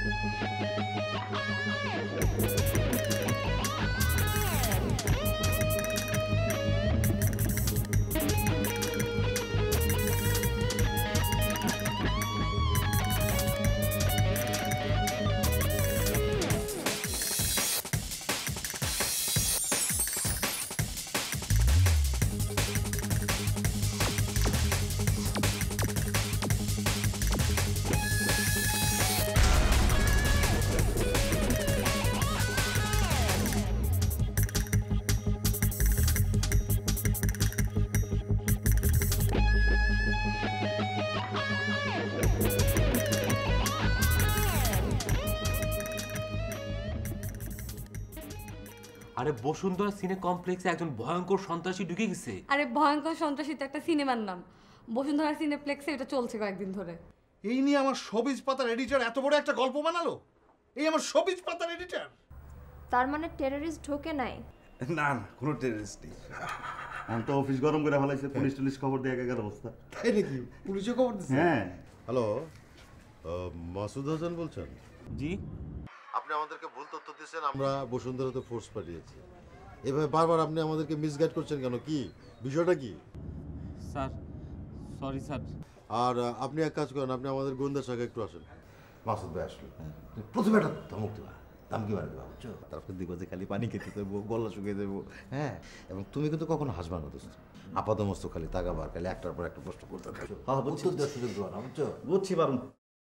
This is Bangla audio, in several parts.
আরে বসুন্ধরা সিনে কমপ্লেক্সে একজন ভয়ঙ্কর সন্ত্রাসী ঢুকে গেছে। আরে ভয়ঙ্কর সন্ত্রাসী তো একটা সিনেমার নাম। বসুন্ধরা সিনেপ্লেক্সে এটা চলছে কয়েকদিন ধরে। এই নিয়ে আমার সবিজ পাতার এডিটর এত বড় একটা গল্প বানালো। এই আমার সবিজ পাতার এডিটর। তার মানে টেররিস্ট ঢোকে নাই? না না, কোনো টেররিস্ট নেই। আমি তো অফিস গরম করে ফেলাইছে, পুলিশ টুলিশ খবর দিয়ে একাকার অবস্থা। তাই নাকি? পুলিশে খবর দিচ্ছে? হ্যাঁ। হ্যালো, মাসুদ হাসান বলছেন? জি। আপনি আমাদেরকে ভুল তথ্য দিয়েছেন, আমরা বসুন্ধরাতে ফোর্স পাঠিয়েছি। এভাবে বারবার আপনি আমাদেরকে মিসগাইড করছেন কেন? কি বিষয়টা কি? Sir sorry sir. আর আপনি এক কাজ করেন, আপনি আমাদের গোয়েন্দা শাখা একটু আসেন। মাসুদ ভাই আসলো, প্রথমে একটা ধমক দেবা, দামকি মারা দেবা, বুঝছো? তারপর দেখবো যে খালি পানি খেতে দেবো, গলা শুকিয়ে দেবো। হ্যাঁ, এবং তুমি কিন্তু কখনো হাসবা না দোস্ত। আপাতমস্ত খালি তাকাবার, খালি একটার পর একটা প্রশ্ন করতে থাকো। হ্যাঁ, উত্তর দেওয়ার সুযোগ দেওয়া না, বুঝছো? বুঝছি পারুন।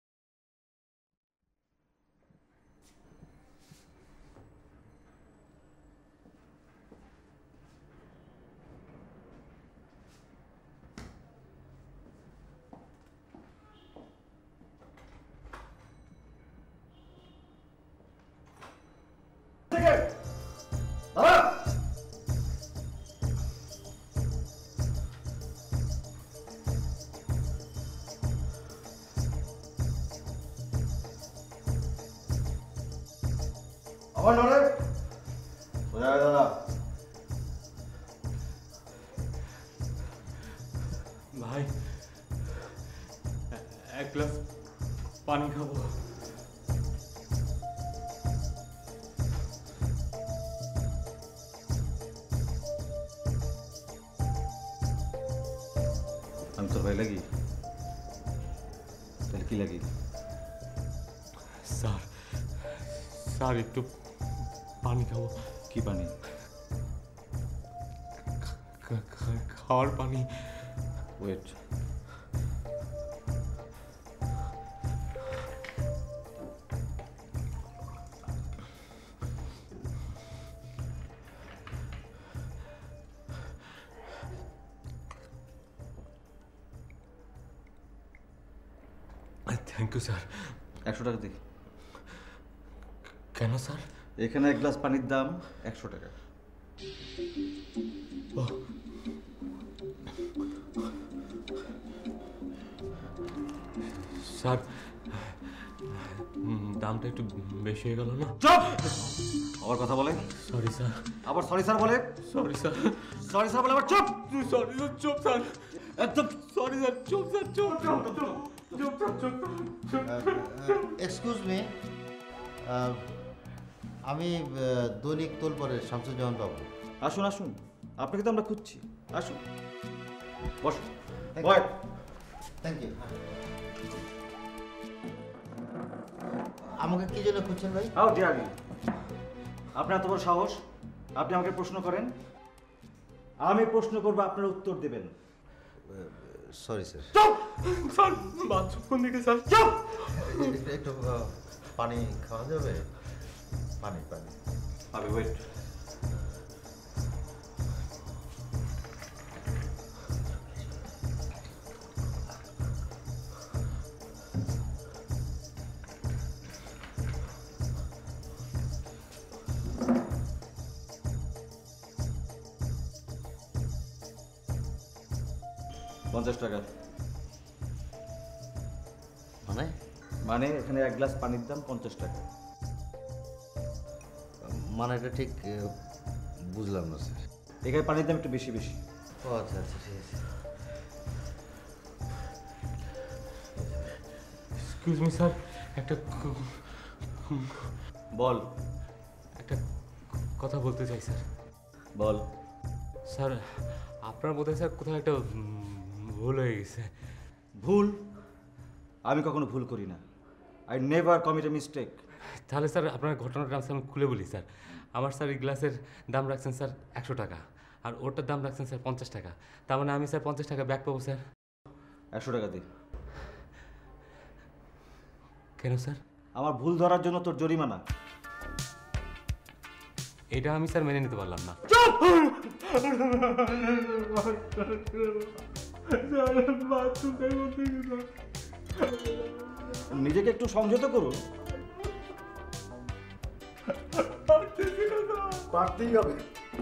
আবার নড়ে সোজা হয়ে দাঁড়া। ভাই এক গ্লাস পানি খাবো। আমি তোর ভাই লাগি? তাহলে কি লাগি? স্যার স্যার একটু পানি খাবো। কি পানি? খাওয়ার পানি। ওয়েট। Thank you sir. 100 টাকা দিই। কেন স্যার? এখানে এক গ্লাস পানির দাম 100 টাকা। স্যার দামটা একটু বেশি হয়ে গেল না? চুপ! আবার কথা বলে? Sorry sir. আবার সরি স্যার বলে? Sorry sir. সরি স্যার বলে আবার চুপ! সরি স্যার, চুপ স্যার। একদম সরি স্যার, চুপ স্যার, চুপ চুপ চুপ চুপ চুপ চুপ। এক্সকিউজ মি, আমি দৈনিক তোলপরের শামসুজ্জামান বাবু। আসুন আসুন, আপনাকে তো আমরা খুঁজছি। আসুন বসুন। বয়। Thank you. আমাকে কি জন্য খুঁজছেন ভাই? How dear you! আপনার এত বড় সাহস, আপনি আমাকে প্রশ্ন করেন? আমি প্রশ্ন করবো, আপনারা উত্তর দেবেন। Sorry sir. চুপ! স্যার বাথরুম কোন দিকে স্যার? চুপ! একটু পানি খাওয়া যাবে? পানি পানি। আবে ওয়েট। $50 টাকা। মানে? মানে এখানে এক গ্লাস পানির দাম 50 টাকা। মানে এটা ঠিক বুঝলাম না স্যার। এখানে পানির দাম একটু বেশি বেশি। ও আচ্ছা আচ্ছা, ঠিক আছে। এক্সকিউজ মি স্যার, একটা বল। একটা কথা বলতে চাই স্যার। বল। স্যার আপনার বোধহয় স্যার কোথাও একটা ভুল হয়ে গেছে। ভুল? আমি কখনো ভুল করি না। I never commit a mistake. তাহলে স্যার আপনার ঘটনাটা আমি খুলে বলি স্যার। আমার স্যার এই গ্লাসের দাম রাখছেন স্যার 100 টাকা, আর ওটার দাম রাখছেন স্যার 50 টাকা। তার মানে আমি স্যার 50 টাকা ব্যাক পাবো স্যার। 100 টাকা দে। কেন স্যার? আমার ভুল ধরার জন্য তোর জরিমানা। এটা আমি স্যার মেনে নিতে পারলাম না। নিজেকে একটু সংযত করুন। পারতেই হবে।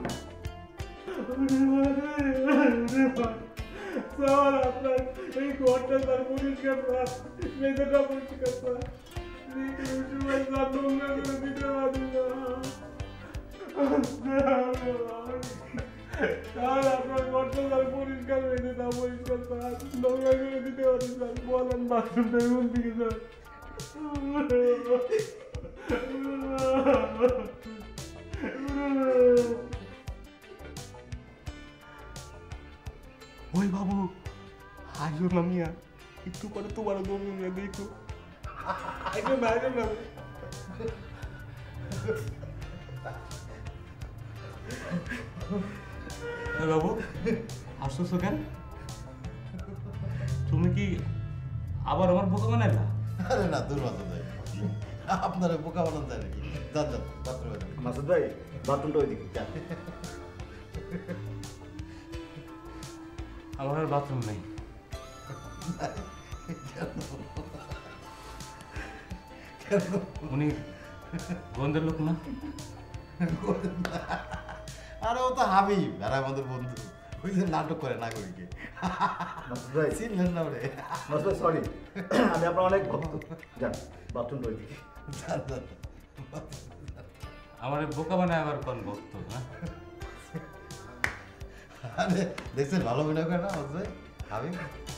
স্যার আপনার এই ঘরটা স্যার পরিষ্কার স্যার, মেঝেটা পরিষ্কার স্যার। আপনার ঘরটা স্যার পরিষ্কার, মেঝেটা পরিষ্কার স্যার, নোংরা করে দিতে পারি স্যার। বলেন বাথরুমটা এমন দিকে স্যার। ওই বাবু আইলো না মিয়া, একটু পরে তোমারও দমে মিয়া, দেখো আইলো না, আইলো না। বাবু আসছো কেন? তুমি কি আবার আমার বোকা বানাইলা? আরে না, দূর মাসুদ ভাই, আপনার বোকা বানান যায় নাকি? যান যান বাথরুমে যান। মাসুদ ভাই, বাথরুমটা ওইদিকে যান। আমার আর বাথরুম নেই। উনি গন্ধের লোক না? আরে ও তো হাবিব, আর আমাদের বন্ধু, ওই যে নাটক করে না করিকে। মাসুদ ভাই, চিনলেন না ওরে? মাসুদ ভাই সরি, আমি আপনার অনেক ভক্ত। যান বাথরুমটা ওইদিকে। যান যান। আমার বোকা বানায় আবার কোন ভক্ত না? আরে দেখছেন ভালো অভিনয় করে না মাসুদ ভাই? হাবিব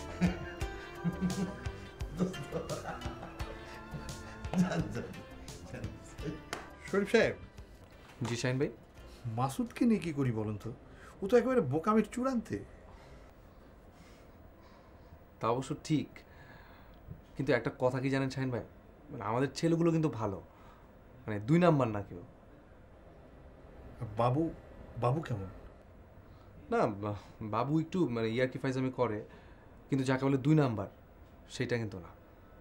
যান যান। শরীফ সাহেব, জি শাহিন ভাই। মাসুদকে নিয়ে কি করি বলুন তো? ও তো একেবারে বোকামির চূড়ান্তে। তা অবশ্য ঠিক, কিন্তু একটা কথা কি জানেন শাহিন ভাই, মানে আমাদের ছেলেগুলো কিন্তু ভালো, মানে 2 নাম্বার না কেউ। বাবু, বাবু কেমন? না বাবু একটু মানে ইয়ার্কি ফাইজামি করে, কিন্তু যাকে বলে 2 নাম্বার সেটা কিন্তু না।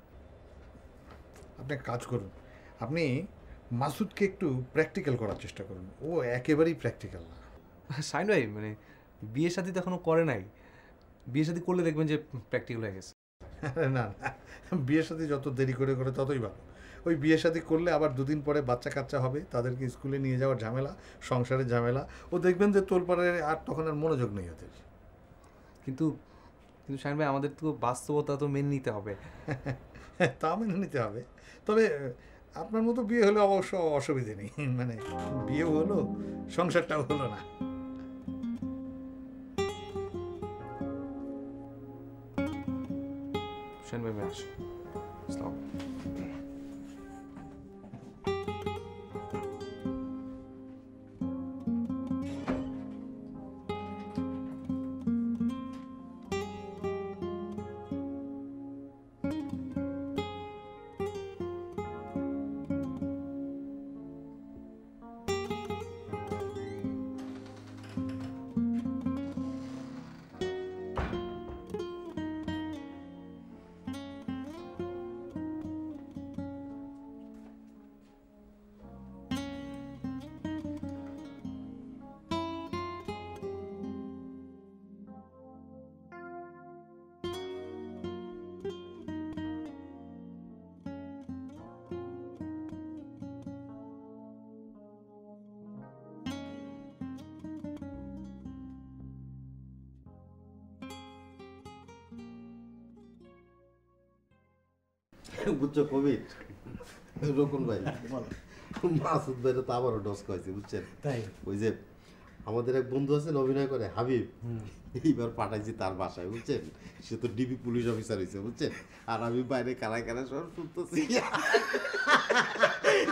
আপনি এক কাজ করুন, আপনি মাসুদকে একটু প্র্যাকটিক্যাল করার চেষ্টা করুন। ও একেবারেই প্র্যাকটিক্যাল না। শাহিন ভাই মানে বিয়ে শাদী তো এখনো করে নাই, বিয়ে শাদী করলে দেখবেন যে প্র্যাকটিক্যাল হয়ে গেছে। আরে না না, বিয়ে শাদী যত দেরি করে করে ততই ভালো। ওই বিয়ে শাদী করলে আবার 2 দিন পরে বাচ্চা কাচ্চা হবে, তাদেরকে স্কুলে নিয়ে যাওয়ার ঝামেলা, সংসারের ঝামেলা, ও দেখবেন যে তোলপাড়ে আর তখন আর মনোযোগ নেই ওদের। কিন্তু কিন্তু শাহিন ভাই আমাদের তো বাস্তবতা তো মেনে নিতে হবে। তা মেনে নিতে হবে, তবে আপনার মতো বিয়ে হলে অবশ্য অসুবিধে নেই, মানে বিয়েও হলো সংসারটাও হলো না। শাহিন ভাই আমি আসি। আসসালাম। বুঝছো কবির, রকুন ভাই, মাসুদ ভাইরা তো আবারও ডস খাইছে বুঝছেন? তাই? ওই যে আমাদের এক বন্ধু আছেন অভিনয় করে হাবিব, এইবার পাঠাইছি তার বাসায় বুঝছেন। সে তো ডিবি পুলিশ অফিসার হয়েছে বুঝছেন, আর আমি বাইরে কারায় কারায় সব শুনতেছি।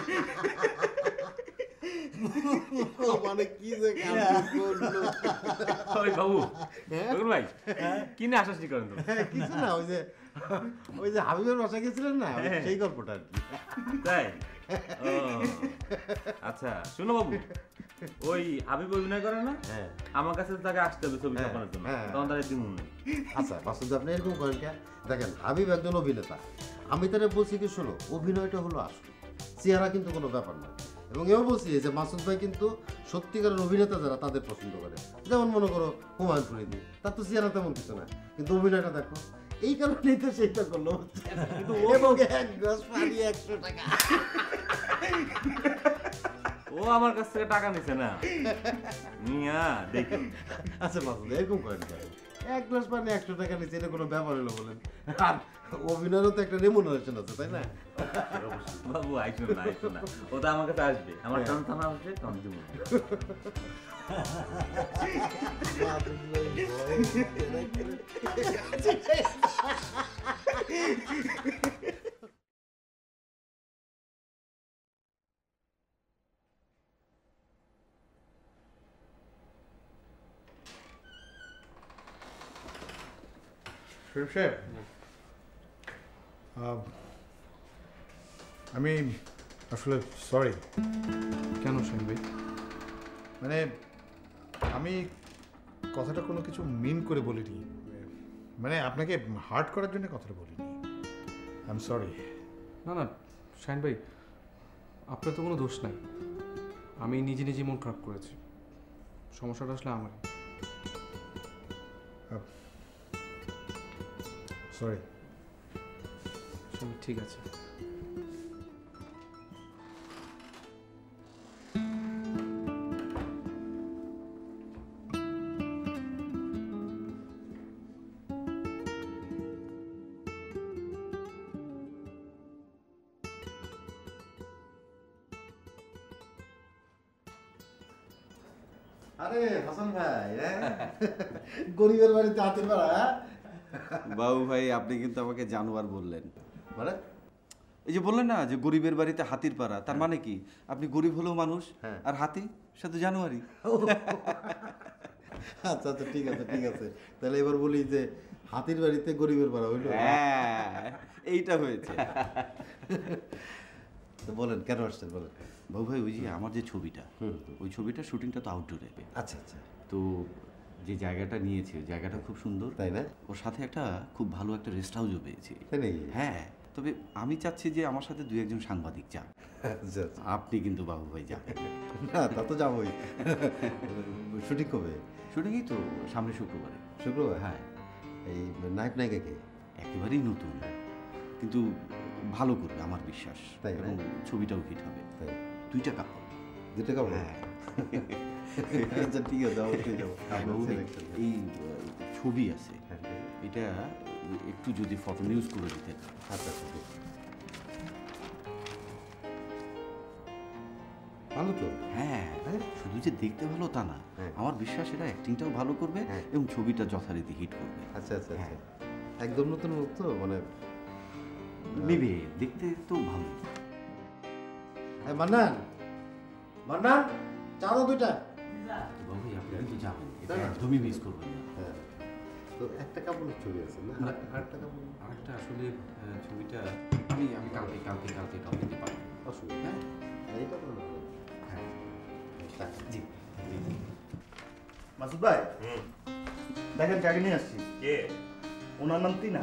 মানে কি যে কাজ করলো। ওই বাবু বকুল ভাই কি না আশ্বাসি করেন তো? কিছু না, ওই যে হাবিবের বাসা গেছিলেন না, সেই গল্পটা আর কি। তাই? ও আচ্ছা শোনো বাবু, ওই হাবিব অভিনয় করে না, আমার কাছে তো তাকে আসতে হবে ছবি ছাপানোর জন্য, তখন তার দিন মনে। আচ্ছা মাসুদ, আপনি এরকম করেন কে? দেখেন হাবিব একজন অভিনেতা, আমি তারা বলছি কি শোনো, অভিনয়টা হলো আসল, চেহারা কিন্তু কোনো ব্যাপার না। এবং এও বলছি যে মাসুদ ভাই কিন্তু সত্যিকারের অভিনেতা যারা তাদের পছন্দ করে, যেমন মনে করো হুমায়ুন ফরিদি, তার তো চেহারা তেমন কিছু না, কিন্তু অভিনয়টা দেখো, এই কারণেই তো সেইটা করলো। কিন্তু এবং এক গ্লাস পানি 100 টাকা। ও আমার কাছ থেকে টাকা নিছে না মিয়া, দেখুন। আচ্ছা মাসুদ, এরকম করেন কেন? এক গ্লাস পানি 100 টাকা নিচ্ছে, এটা কোনো ব্যাপার হলো বলেন? আর অভিনয়েরও তো একটা রেমুনারেশন আছে, তাই না? বাবু আইসো না, ও তো আমার কাছে আসবে, আমার টান টানা আসবে, তখন দিব। শরীফ সাহেব, আমি আসলে সরি। কেন শাহিন ভাই? মানে আমি কথাটা কোনো কিছু মিন করে বলিনি, মানে আপনাকে হার্ট করার জন্য কথাটা বলিনি। I am sorry. না না শাহিন ভাই, আপনার তো কোনো দোষ নাই, আমি নিজে নিজে মন খারাপ করেছি, সমস্যাটা আসলে আমার। সরি। ঠিক আছে। আরে হাসান ভাই, গরিবের বাড়িতে হাতের বেড়া। বাবু ভাই, আপনি কিন্তু আমাকে জানোয়ার বললেন। মানে এই যে বললেন না যে গরিবের বাড়িতে হাতির পাড়া, তার মানে কি আপনি গরিব হলেও মানুষ, আর হাতি সাথে জানুয়ারি। আচ্ছা আচ্ছা, ঠিক আছে ঠিক আছে, তাহলে এবার বলি যে হাতির বাড়িতে গরিবের পাড়া হইলো। হ্যাঁ, এইটা হয়েছে। তো বলেন কেন আসছেন, বলেন। বাবু ভাই, ওই যে আমার যে ছবিটা, ওই ছবিটা শুটিংটা তো আউটডোরে। আচ্ছা আচ্ছা, তো যে জায়গাটা নিয়েছি, ওই জায়গাটা খুব সুন্দর, তাই না? ওর সাথে একটা খুব ভালো একটা রেস্ট হাউসও পেয়েছি। তাই নাকি? হ্যাঁ, তবে আমি চাচ্ছি যে আমার সাথে 2-1 সাংবাদিক যান। আচ্ছা আচ্ছা। আপনি কিন্তু বাবু ভাই যাবেন না, তা তো যাবোই। শুটিং কবে? শুটিংই তো সামনে শুক্রবারে। শুক্রবার? হ্যাঁ। এই নায়ক নায়িকাকে একেবারেই নতুন, কিন্তু ভালো করবে আমার বিশ্বাস, তাই না? এবং ছবিটাও হিট হবে। তাই? 2টা কাপড়। 2টা কাপড়? হ্যাঁ। আচ্ছা ঠিক আছে, অবশ্যই যাবো। বাবু ভাই, এই ছবি আছে, হ্যাঁ, এটা একটু যদি ফটো নিউজ করে দিতেন। আচ্ছা আচ্ছা, ভালো তো। হ্যাঁ, শুধু যে দেখতে ভালো তা না, আমার বিশ্বাস এটা অ্যাক্টিংটাও ভালো করবে এবং ছবিটা যথারীতি হিট করবে। আচ্ছা আচ্ছা আচ্ছা, একদম নতুন মুখ তো, মানে নেবে, দেখতে তো ভালো। মান্নান, মান্নান, চা দাও 2টা। বাবু, আপনি কিন্তু যাবেন, এটা একদমই মিস করবেন না। হ্যাঁ, তো একটা কাপড়ের ছবি আছে না, আরেকটা কাপড়। আরেকটা আসলে ছবিটা আমি কালকে দিতে পারবো। অসুবিধা, হ্যাঁ এইটা তো হ্যাঁ, জি। মাসুদ ভাই, দেখেন কাকে নিয়ে আসছি। কে? ওনার নাম তিনা।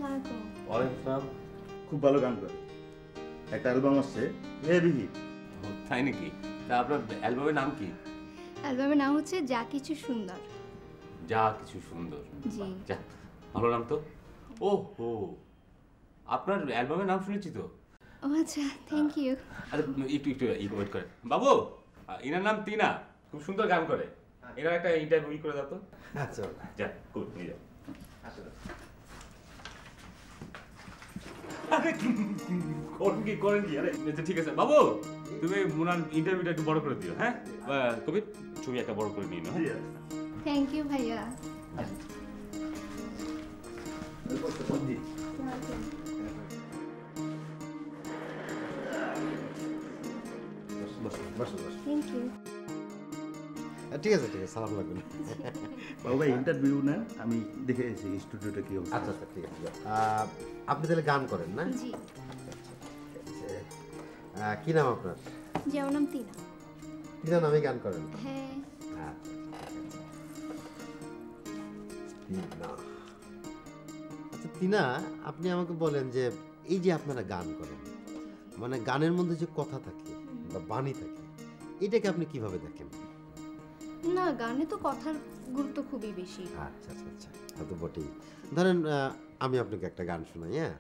খুব ভালো গান করে, একটা অ্যালবাম আসছে, হেভি হিট। তাই নাকি? তা আপনার অ্যালবামের নাম কি? অ্যালবামের নাম হচ্ছে যা কিছু সুন্দর। যা কিছু সুন্দর। জি। যা, ভালো নাম তো। ও হো, আপনার অ্যালবামের নাম শুনেছি তো। ও আচ্ছা, থ্যাংক ইউ। আরে একটু ওয়েট করেন বাবু, এনার নাম তিনা, খুব সুন্দর গান করে, এনার একটা ইন্টারভিউ করে দাও তো। আচ্ছা, যা, গুড, নিয়ে যাও। করেন কি? আরে আচ্ছা, ঠিক আছে বাবু, তুমি মুনার ইন্টারভিউটা একটু বড় করে দিও। হ্যাঁ কবির, ছবি একটা বড় করে নিয়ে নাও। থ্যাংক ইউ ভাইয়া। বসো বসো বসো। Thank you. ঠিক আছে সালাম লাগবে না। বাবু ভাই ইন্টারভিউ নেন, আমি দেখে এসেছি স্টুডিওটা কি অবস্থা। আচ্ছা ঠিক আছে। আপনি তাহলে গান করেন না? জি। কি নাম আপনার? জি, আমার নাম তিনা। তিনা নামে গান করেন? হ্যাঁ। আচ্ছা তিনা, আপনি আমাকে বলেন যে এই যে আপনারা গান করেন, মানে গানের মধ্যে যে কথা থাকে বা বাণী থাকে, এটাকে আপনি কিভাবে দেখেন? না, গানে তো কথার গুরুত্ব খুবই বেশি। আচ্ছা তা তো বটেই। ধরেন আমি আপনাকে একটা গান শোনাই। হ্যাঁ,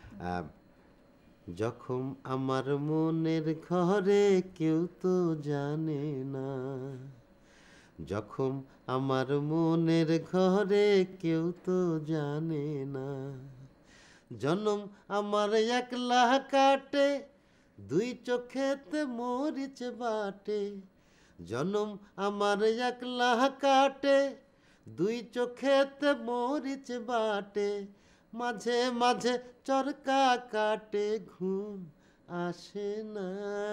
যখন আমার মনের ঘরে কেউ তো জানে না, যখন আমার মনের ঘরে কেউ তো জানে না, জনম আমার একলা কাটে দুই চোখেতে মরিচ বাটে, জনম আমার একলা কাটে দুই চোখেতে মরিচ বাটে, মাঝে মাঝে চরকা কাটে ঘুম আসে না,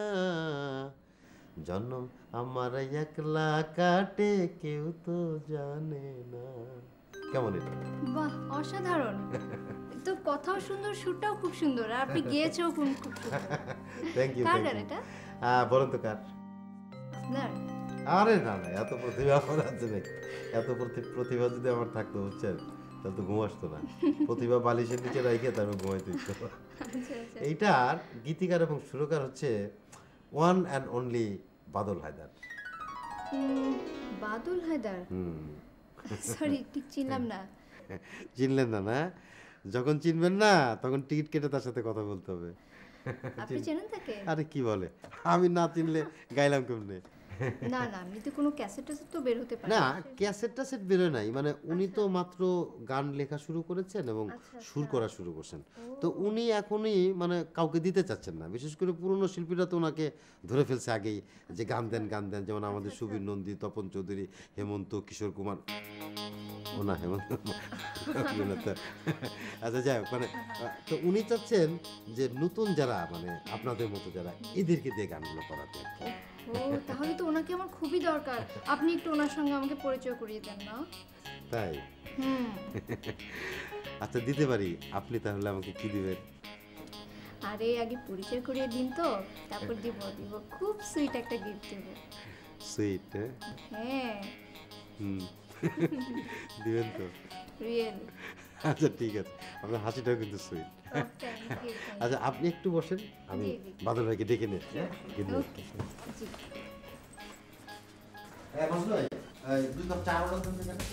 জনম আমার একলা কাটে কেউ তো জানে না। কেমন এটা? বাহ, অসাধারণ। তো কথাও সুন্দর, সুরটাও খুব সুন্দর, আর আপনি গেয়েছেও খুব সুন্দর। Thank you. কার গান এটা? বলুন তো কার? আপনার? আরে না এত প্রতিভা আমার আছে নাকি? এত প্রতিভা যদি আমার থাকতো বুঝছেন, তাহলে তো ঘুম আসতো না। প্রতিভা বালিশের নিচে রাখে তারপর ঘুমাইতে ইচ্ছা। এইটার গীতিকার এবং সুরকার হচ্ছে one and only Badal Haider. Badal Haider? Sorry, ঠিক চিনলাম না। চিনলেন না? না, যখন চিনবেন না তখন টিকিট কেটে তার সাথে কথা বলতে হবে। আপনি চেনেন তাকে? আরে কি বলে, আমি না চিনলে গাইলাম কেমনে? না না, আমি তো কোনো ক্যাসেট তো বের হতে পারে না, ক্যাসেট বেরোয় নাই, মানে উনি তো মাত্র গান লেখা শুরু করেছেন এবং সুর করা শুরু করছেন। তো উনি এখনই মানে কাউকে দিতে চাচ্ছেন না, বিশেষ করে পুরনো শিল্পীরা তো ওনাকে ধরে ফেলছে আগেই যে গান দেন, যেমন আমাদের সুবীর নন্দী, তপন চৌধুরী, হেমন্ত, কিশোর কুমার। ও না, হেমন্ত আচ্ছা যাই হোক, মানে তো উনি চাচ্ছেন যে নতুন যারা মানে আপনাদের মতো যারা, এদেরকে দিয়ে গানগুলো করাতে। ও, তাহলে তো ওনাকে আমার খুবই দরকার। আপনি একটু ওনার সঙ্গে আমাকে পরিচয় করিয়ে দেন না? তাই? আচ্ছা দিতে পারি। আপনি তাহলে আমাকে কি দিবেন? আরে আগে পরিচয় করিয়ে দিন তো, তারপর দিব খুব সুইট একটা গিফট দেব। সুইট? হ্যাঁ। দিবেন তো? রিয়েল? আচ্ছা ঠিক আছে, আপনার হাসিটাও কিন্তু সুইট। আচ্ছা আপনি একটু বসেন, আমি বাদল ভাইকে ডেকে নিই। দুই কাপ চা অর্ডার করতে গেলে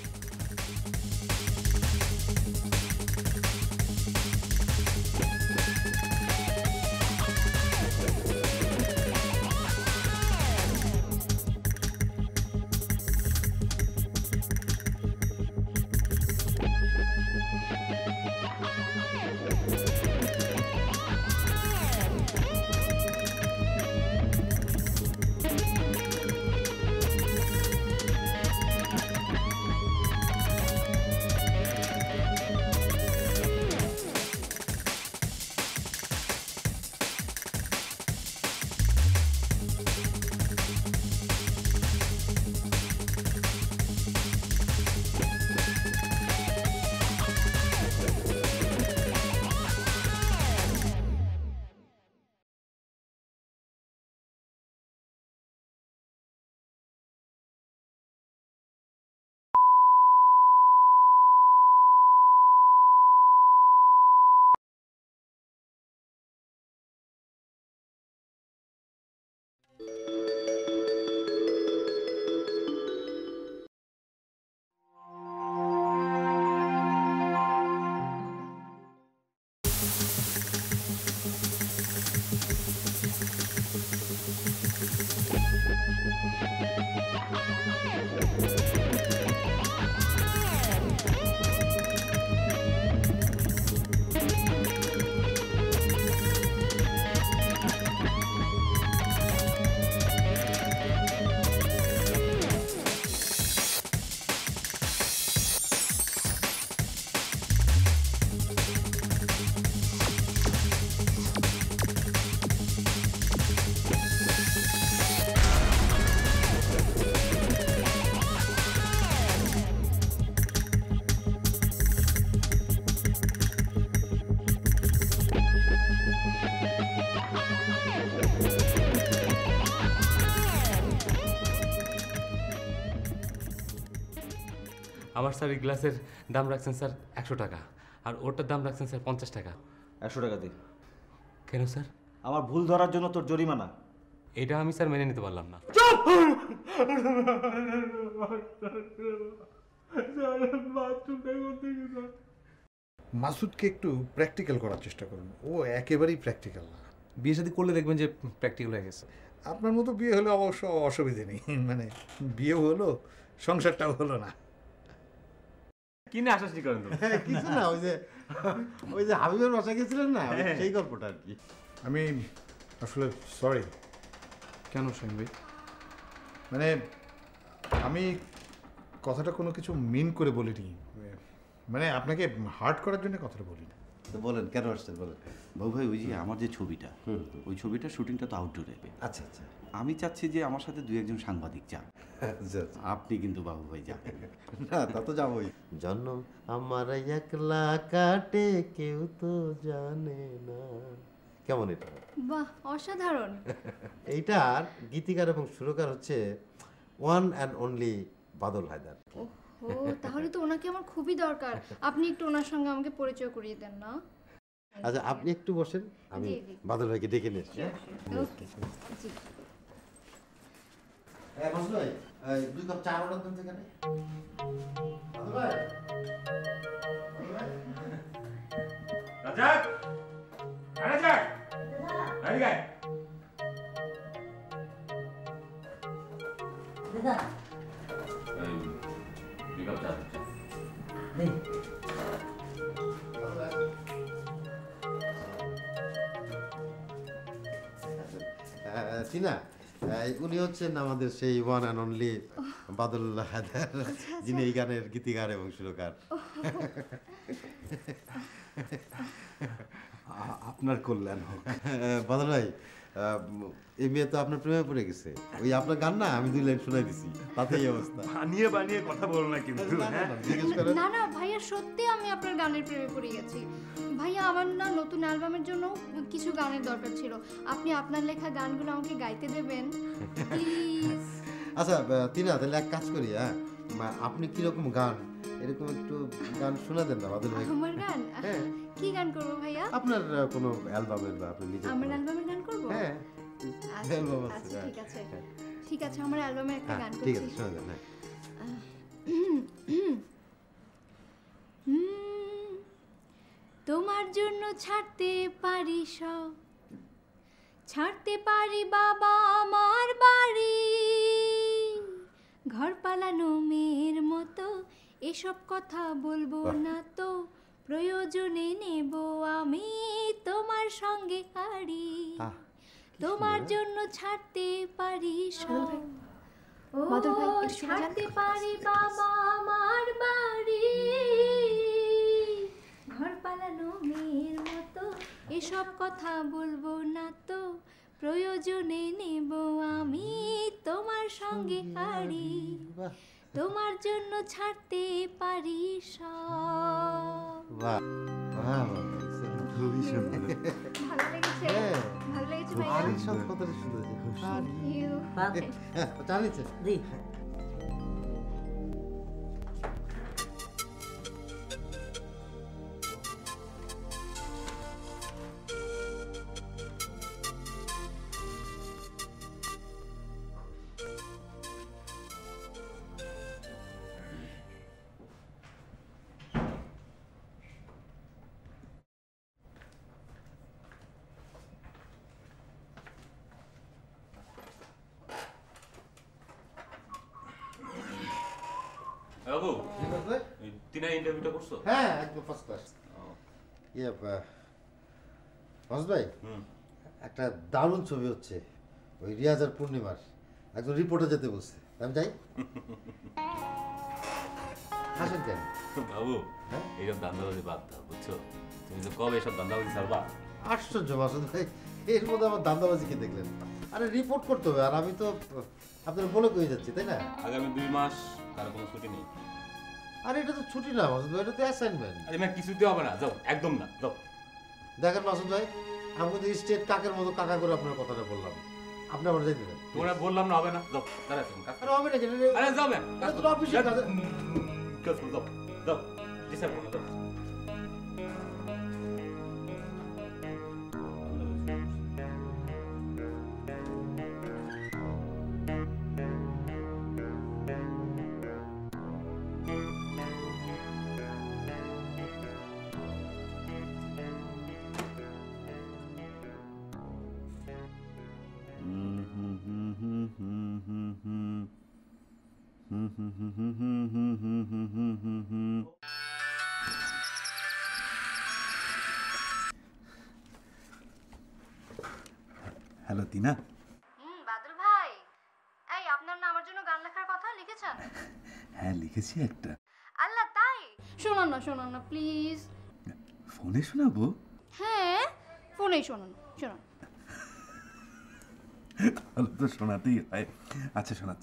আমার স্যার এই গ্লাসের দাম রাখছেন স্যার 100 টাকা, আর ওটার দাম রাখছেন স্যার 50 টাকা। 100 টাকা দিই। কেন স্যার? আমার ভুল ধরার জন্য তোর জরিমানা। এটা আমি স্যার মেনে নিতে পারলাম না। মাসুদকে একটু প্র্যাকটিক্যাল করার চেষ্টা করুন, ও একেবারেই প্র্যাকটিক্যাল না। বিয়ে শাদী করলে দেখবেন যে প্র্যাকটিক্যাল হয়ে গেছে। আপনার মতো বিয়ে হলে অবশ্য অসুবিধে নেই, মানে বিয়েও হলো সংসারটাও হলো না। কিনে আশাসি করেন তো? কিছু না, ওই যে হাবিবের বাসা গেছিলেন না, সেই গল্পটা আর কি। আমি আসলে সরি। কেন শাহিন ভাই? মানে আমি কথাটা কোনো কিছু মিন করে বলিনি, মানে আপনাকে হার্ট করার জন্য কথাটা বলিনি। তো বলেন কেন আসছেন, বলেন। বাবু ভাই, ওই যে আমার যে ছবিটা, ওই ছবিটা শুটিংটা তো আউটডোরে। আচ্ছা আচ্ছা, আমি চাচ্ছি যে আমার সাথে 2-1 সাংবাদিক যান। আপনি কিন্তু বাবু ভাই যাবেন না? তা তো যাবোই। জন্ম আমার একলা কাটে কেউ তো জানে না, কেমন এটা? বাহ, অসাধারণ। এইটার গীতিকার এবং সুরকার হচ্ছে one and only Badal Haider. ও, তাহলে তো ওনাকে আমার খুবই দরকার। আপনি একটু ওনার সঙ্গে আমাকে পরিচয় করিয়ে দেন না? আচ্ছা, আপনি একটু বসেন, আমি বাদল ভাইকে ডেকে নিচ্ছি। ওকে, জি। মাসুদ ভাই, 2 কাপ চা অর্ডার দেন সেখানে। বাদল ভাই, রাজাক, রাজাক, রাজাক, দাদা এই বিকাপ চা নেই। টিনা, উনি হচ্ছেন আমাদের সেই one and only Badal Haider, যিনি এই গানের গীতিকার এবং সুরকার। আপনার কল্যাণ হোক। বাদল ভাই, এই মেয়ে তো আপনার প্রেমে পড়ে গেছে। ওই আপনার গান না, আমি 2 লাইন শোনাই দিছি, তাতেই অবস্থা। বানিয়ে বানিয়ে কথা বলো না কিন্তু। জিজ্ঞেস করেন। না না ভাইয়া, সত্যি আমি আপনার গানের প্রেমে পড়ে গেছি। ভাইয়া, আমার না নতুন অ্যালবামের জন্য কিছু গানের দরকার ছিল। আপনি আপনার লেখা গানগুলো আমাকে গাইতে দেবেন প্লিজ? আচ্ছা টিনা, তাহলে এক কাজ করি, হ্যাঁ, আপনি কিরকম গান, এরকম একটু গান শোনা দেন না বাদল ভাই। আমার গান? হ্যাঁ। কি গান করবো ভাইয়া? আপনার কোনো অ্যালবামের বা আপনি নিজে? আমার অ্যালবামের গান করবো? হ্যাঁ, আচ্ছা, অ্যালবাম আছে। আচ্ছা, ঠিক আছে, ঠিক আছে, আমার অ্যালবামের একটা গান ঠিক করছি। আছে, শোনা দেন। হ্যাঁ, তোমার জন্য ছাড়তে পারি সব, ছাড়তে পারি বাবা আমার বাড়ি, ঘর পালানো মেয়ের মতো এসব কথা বলবো না তো, প্রয়োজনে নেব আমি তোমার সঙ্গে হাড়ি, তোমার জন্য ছাড়তে পারি সব, ও ছাড়তে পারি বাবা আমার বাড়ি, ঘর পালানো মেয়ের মতো এসব কথা বলবো না তো, প্রয়োজনে নেব আমি তোমার সঙ্গে হাড়ি, তোমার জন্য ছাড়তে পারি সব। বাহ বাহ, খুবই সুন্দর। ভালো লেগেছে? ভালো লেগেছে ভাইয়া? আরে সব কথাটা সুন্দর। Thank you. চা নিচ্ছে? জি। বাবু, তিনা ইন্টারভিউটা করছো? হ্যাঁ, একদম ফার্স্ট ক্লাস। মাসুদ ভাই, একটা দারুণ ছবি হচ্ছে, ওই রিয়াজ আর পূর্ণিমার, একজন রিপোর্টে যেতে বলছে, আমি যাই? হাসেন কেন বাবু? এইসব দান্দাবাজি বাদ দাও, বুঝছো? তুমি তো কবে এসব দান্দাবাজি ছাড়বা? আশ্চর্য মাসুদ ভাই, এর মধ্যে আমার দান্দাবাজি কি দেখলেন? আরে রিপোর্ট করতে হবে, আর আমি তো আপনার বলে কয়ে যাচ্ছি, তাই না? আগামী 2 মাস কারো কোনো ছুটি নেই। আরে এটা তো ছুটি না মাসুদ ভাই, এটা তো অ্যাসাইনমেন্ট। আরে ম্যাম, কিছুতে হবে না, যাও, একদম না, যাও। দেখেন মাসুদ ভাই, আমি কিন্তু স্টেট কাকের মতো কাকা করে আপনার কথাটা বললাম, আপনি আমার যাইতে দেন। তোমরা বললাম না, হবে না, যাও, দাঁড়া তুমি কাজ। আরে হবে না কেন? আরে যাও ম্যাম, এটা তো অফিসের কাজ। ক্লোজ করো, দাও দাও, ডিস্টার্ব করো না, দাও। হ্যালো টিনা। বাদল ভাই, এই আপনার না আমার জন্য গান লেখার কথা লিখেছেন? হ্যাঁ লিখেছি একটা। আল্লাহ, তাই? শোনান না প্লিজ। ফোনে শোনাবো? হ্যাঁ, ফোনেই শোনান। তাহলে তো শোনাতেই হয়। আচ্ছা শোনাচ্ছি।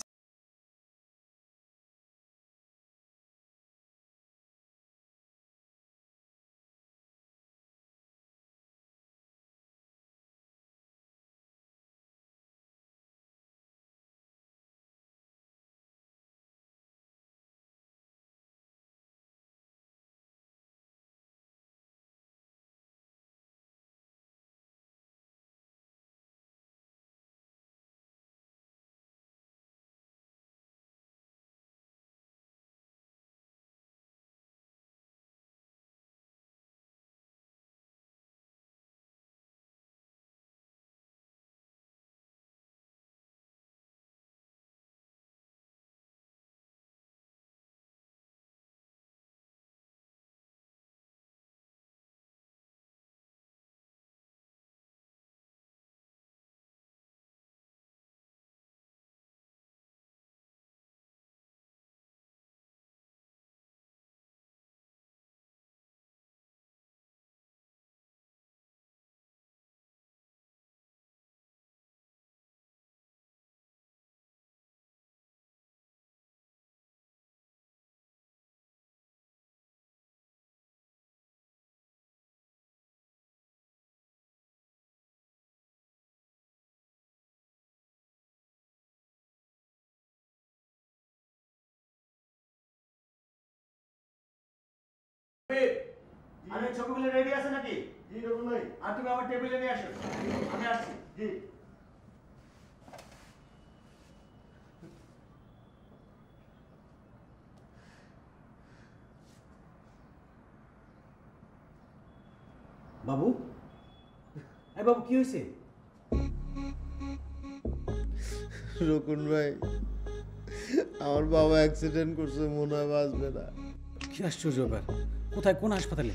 আরে ছবিগুলো রেডি আছে নাকি? জি রকম ভাই। আর তুমি আমার টেবিলে নিয়ে আসো, আমি আসছি। জি। বাবু, এই বাবু কি হয়েছে? রকুন ভাই, আমার বাবা অ্যাক্সিডেন্ট করছে, মনে হয় বাঁচবে না। কি আশ্চর্য ব্যাপার! কোথায়, কোন হাসপাতালে?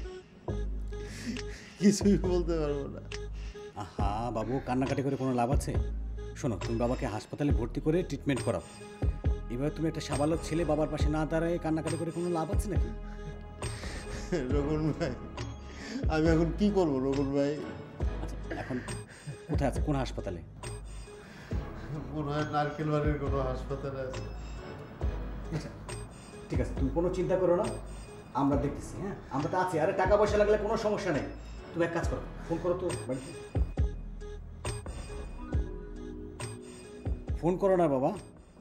কিছুই বলতে পারবো না। আহা বাবু, কান্নাকাটি করে কোনো লাভ আছে? শোনো, তুমি বাবাকে হাসপাতালে ভর্তি করে ট্রিটমেন্ট করাও। এবার তুমি একটা সাবালক ছেলে বাবার পাশে না দাঁড়ায় কান্নাকাটি করে কোনো লাভ আছে নাকি? রকুন ভাই, আমি এখন কি করবো রকুন ভাই? আচ্ছা, এখন কোথায় আছে, কোন হাসপাতালে? মনে হয় নারকেল বাড়ির কোনো হাসপাতালে আছে। আচ্ছা ঠিক আছে, তুমি কোনো চিন্তা করো না, আমরা দেখতেছি। হ্যাঁ, আমরা তো আছি। আরে টাকা পয়সা লাগলে কোনো সমস্যা নেই। তুমি এক কাজ করো, ফোন করো তো বাড়িতে। ফোন করো না বাবা।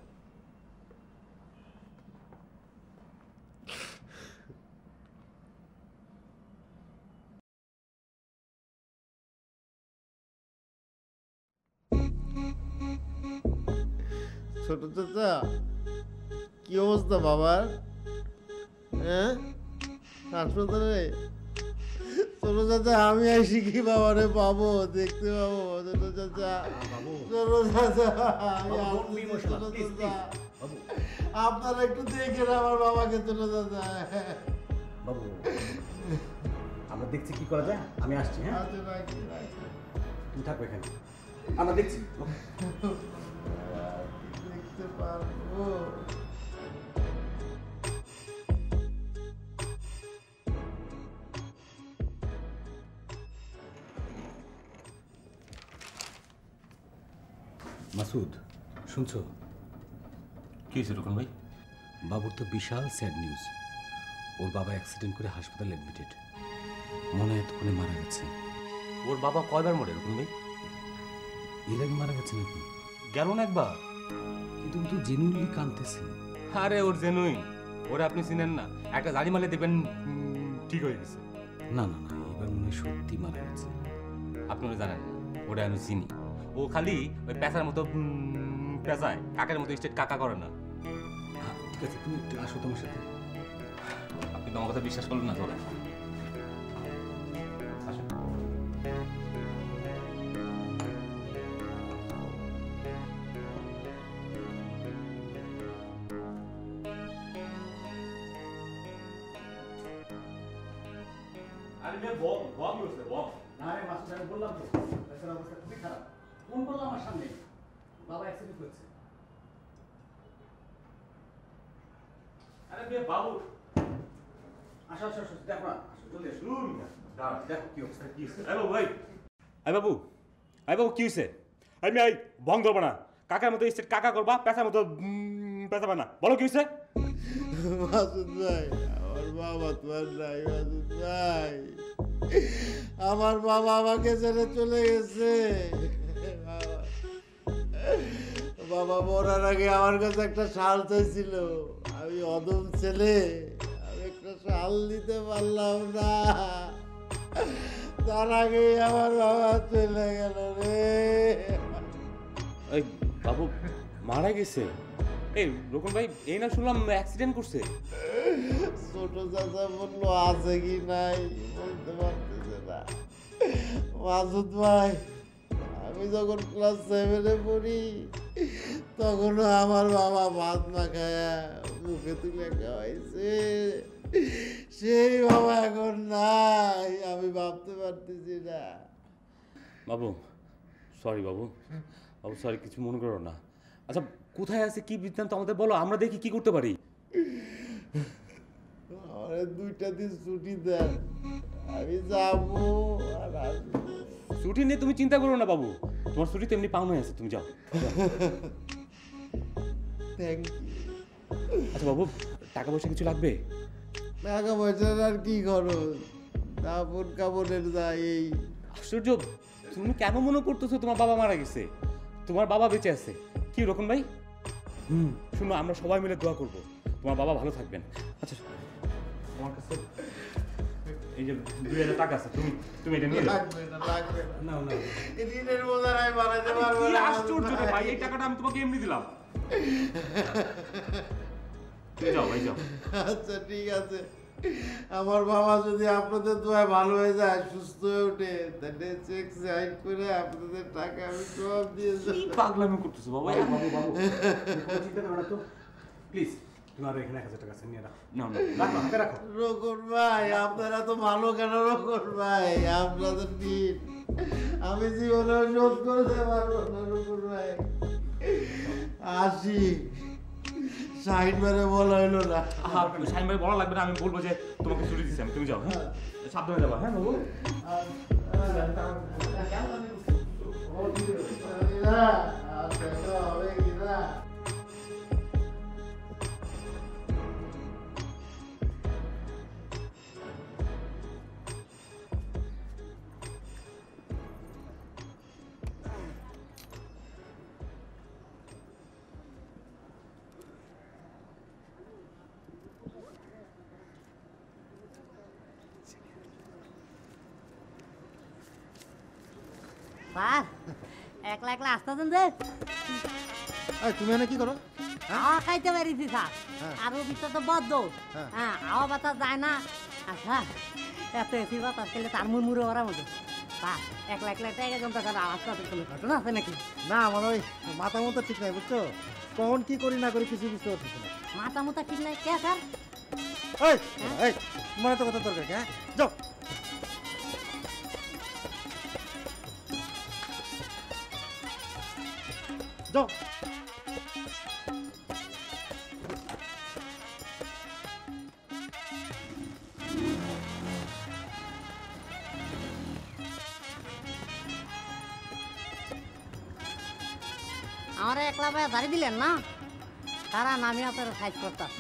ছোট চাচা, কি অবস্থা বাবার? হ্যাঁ, হাসপাতালে? ছোট চাচা, আমি আইসি কি বাবারে পাবো, দেখতে পাবো? ছোট চাচা, ছোট চাচা, আমি আসছি, ছোট চাচা। আপনারা একটু দেখেন আমার বাবাকে, ছোট চাচা। বাবু, আমরা দেখছি কি করা যায়। আমি আসছি। হ্যাঁ, আচ্ছা, রাখি, রাখি। তুমি থাকবে এখানে, আমরা দেখছি। দেখতে পারবো? মাসুদ, শুনছো? কি হয়েছে রকম ভাই? বাবুর তো বিশাল স্যাড নিউজ। ওর বাবা অ্যাক্সিডেন্ট করে হাসপাতালে অ্যাডমিটেড। মনে হয় এতক্ষণে মারা গেছে। ওর বাবা কয়বার মরে রকম ভাই? এর আগে মারা গেছে নাকি? গেল না একবার। কিন্তু ও তো জেনুইনলি কাঁদতেছে। আরে ওর জেনুইন, ও ওরা আপনি চিনেন না, একটা জারি মারলে দেখবেন ঠিক হয়ে গেছে। না না না, এবার মনে হয় সত্যি মারা গেছে। আপনারা জানেন না, ওটা আমি চিনি। ও খালি ওই পেঁচার মতো পেঁচায়, কাকের মতো স্টেট কাকা করে না। ঠিক আছে, তুমি একটু আসো তোমার সাথে। আপনি তো আমার কথা বিশ্বাস করলেন না, চলে আসুন। আরে মাসুদ, আমি বললাম তো পেছার অবস্থা খুবই খারাপ। ফোন করলাম আমার সামনে, বাবা অ্যাক্সিডেন্ট করেছে। আরে বে বাবু, আসো আসো আসো, দেখো না, আসো, জলদি আসো। দেখো কি অবস্থা, কি হয়েছে। আই বাবু, আই বাবু কি হয়েছে? আমি এই ভং ধরবো না, কাকার মতো স্টেট কাকা করবা, পেঁচার মতো পেঁচাবা না। বলো কি হয়েছে? মাসুদ ভাই, আমার বাবা তোমার নাই। মাসুদ ভাই, আমার বাবা আমাকে ছেড়ে চলে গেছে। বাবা মরার আগে আমার কাছে একটা শাল চাইছিল। আমি অদম ছেলে, আমি একটা শাল দিতে পারলাম না। তার আগেই আমার বাবা চলে গেল রে। এই বাবু মারা গেছে? এই রকম ভাই, এই না শুনলাম অ্যাক্সিডেন্ট করছে। ছোট চাচা বললো আছে কি নাই বলতে পারতেছে না। মাসুদ ভাই, আমি যখন ক্লাস 7-এ পড়ি তখনও আমার বাবা ভাত না খায়া মুখে তুলে খাওয়াইছে। সেই বাবা এখন নাই, আমি ভাবতে পারতেছি না। বাবু সরি বাবু, বাবু সরি, কিছু মনে করো না। আচ্ছা কোথায় আছে, কি বৃত্তান্ত আমাদের বলো, আমরা দেখি কি করতে পারি। আমার 2টা দিন ছুটি দেন, আমি যাবো আর আসবো। ছুটি নিয়ে তুমি চিন্তা করো না বাবু, তোমার ছুটি তো এমনি পাওনা আছে, তুমি যাও। Thank you. আচ্ছা বাবু, টাকা পয়সা কিছু লাগবে? টাকা পয়সার আর কি খরচ, কাপড় কাপড়ের যা এই। আশ্চর্য, তুমি কেন মনে করতেছো তোমার বাবা মারা গেছে? তোমার বাবা বেঁচে আছে। কি রকম ভাই? শুনো, আমরা সবাই মিলে দোয়া করবো তোমার বাবা ভালো থাকবেন। আচ্ছা আমার কাছে এই যে 2000 টাকা আছে, তুমি এটা নিয়ে লাগবে না, লাগবে না না, এই ঋণের বোঝা আমি বানাইতে পারবো কি না। আশ্চর্য রে ভাই, এই টাকাটা আমি তোমাকে এমনি দিলাম। যাও ভাই যাও। আচ্ছা ঠিক আছে, আমার বাবা যদি আপনাদের দোয়ায় ভালো হয়ে যায়, সুস্থ হয়ে ওঠে, তাহলে চেক সাইন করে আপনাদের টাকা আমি সব দিয়ে কি পাগলামি করতেছো বাবা? বাবু বাবু, তুমি কোনো চিন্তা করো না তো, প্লিজ। তুমি আর এখানে 1000 টাকা আছে, নিয়ে রাখো। না না, রাখো, হাতে রাখো। রকন ভাই, আপনারা তো ভালো কেন রকন ভাই? আপনাদের দিন আমি জীবনে শোধ করতে পারবো না রকন ভাই। আসি, সাইড মেরে বলা হইলো না। সাইন ভাই বলা লাগবে না, আমি বলবো যে তোমাকে ছুটি দিচ্ছি আমি, তুমি যাও। হ্যাঁ সাবধানে যাবা। হ্যাঁ বাবু। স্যার, একলা একলা আসতেছেন যে? তুমি এনে কি করো? হাওয়া খাইতে পারিছি স্যার, আর ভিতরে তো বদ্ধ। হ্যাঁ, হাওয়া বাতাস যায় না। আচ্ছা, এত এসি বাতাস খেলে তার মুড়মুড়ে ওরা মতো। স্যার, একলা একলা টাকা জমতে স্যার আওয়াজ পাতে কোনো ঘটনা আছে নাকি? না, আমার ওই মাথা মতো ঠিক নাই, বুঝছো? কখন কি করি না করি কিছু বুঝতে পারছি না। মাথা মুথা ঠিক নাই কে স্যার? এই তোমার তো কথা দরকার, হ্যাঁ যাও। যাও। আমার একলা ভাই দাঁড়িয়ে দিলেন না, তারা নামে আপনারা সাইজ করতাম।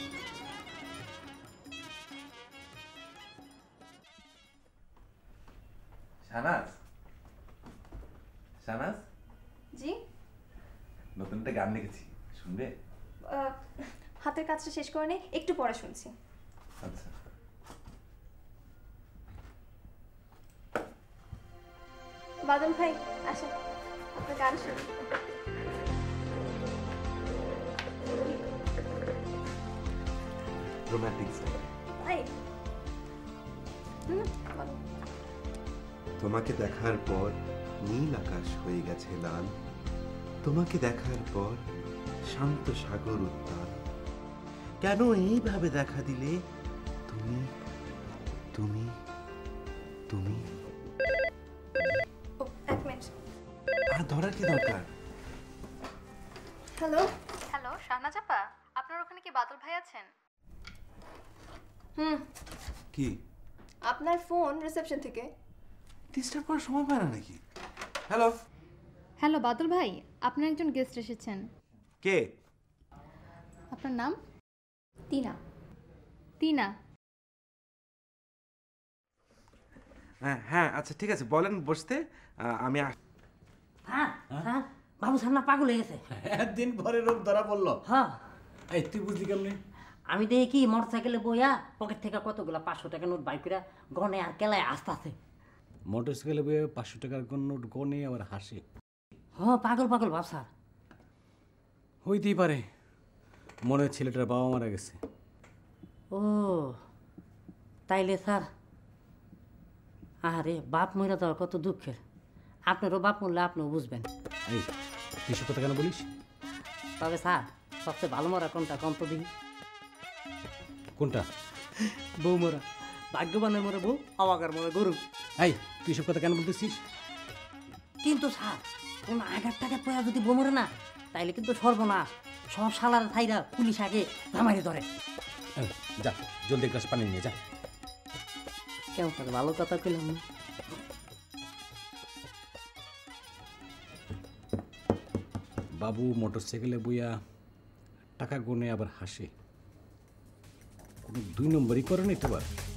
শাহনাজ, শাহনাজ, জি নতুন একটা গান লিখেছি, শুনবে? হাতের কাজটা শেষ করে নে, একটু পরে শুনছি। আচ্ছা বাদল ভাই আসেন, আপনার গান শুনি। Romantic song. এই বলো। তোমাকে দেখার পর নীল আকাশ হয়ে গেছে লাল, তোমাকে দেখার পর শান্ত সাগর উত্তাল, কেন এইভাবে দেখা দিলে তুমি তুমি তুমি? এক মিনিট। আর ধরার কি দরকার? হ্যালো হ্যালো শাহনাজ আপা, আপনার ওখানে কি বাদল ভাই আছেন? কি আপনার ফোন রিসেপশন থেকে। ডিস্টার্ব করার সময় পায় না নাকি? হ্যালো হ্যালো বাদল ভাই, আপনার একজন গেস্ট এসেছেন। কে? আপনার নাম? টিনা। টিনা। হ্যাঁ হ্যাঁ আচ্ছা ঠিক আছে, বলেন বসতে। আমি হ্যাঁ হ্যাঁ বাবু স্যার না পাগল হয়ে গেছে। একদিন পরে রোগ ধরা পড়লো। হ্যাঁ এই তুই বুঝলি কেমনি? আমি দেখি কি মোটর সাইকেলে বইয়া পকেট থেকে কতগুলা 500 টাকা নোট বাইক করে গনে আর কেলায় আসতে। মোটর সাইকেলে বয়ে 500 টাকার নোট গনে আবার হাসে। হ্যাঁ পাগল পাগল ভাব স্যার। হইতেই পারে, মনে হয় ছেলেটার বাবা মারা গেছে। ও তাইলে স্যার, আরে বাপ মরে যাওয়ার কত দুঃখের। আপনারও বাপ মরলে আপনিও বুঝবেন। এই তুই সব কথা কেন বলিস? তবে স্যার সবচেয়ে ভালো মরা কোনটা কম তো দিই? কোনটা? বউ মরা। ভাগ্যবানের মরে বউ, অবাকার মরে গরু। এই তুই সব কথা কেন বলতেছিস? কিন্তু স্যার কোন আঘাত টাঘাত পয়া যদি বউ মরে না, তাইলে কিন্তু সর্বনাশ। সব শালার থাইরা পুলিশ আগে ধামারি ধরে। যা জলদি গ্লাস পানি নিয়ে যা। কেমন স্যার ভালো কথা কইলাম না? বাবু মোটর সাইকেলে বইয়া টাকা গুনে আবার হাসে। কোনো 2 নম্বরই করে নি তো।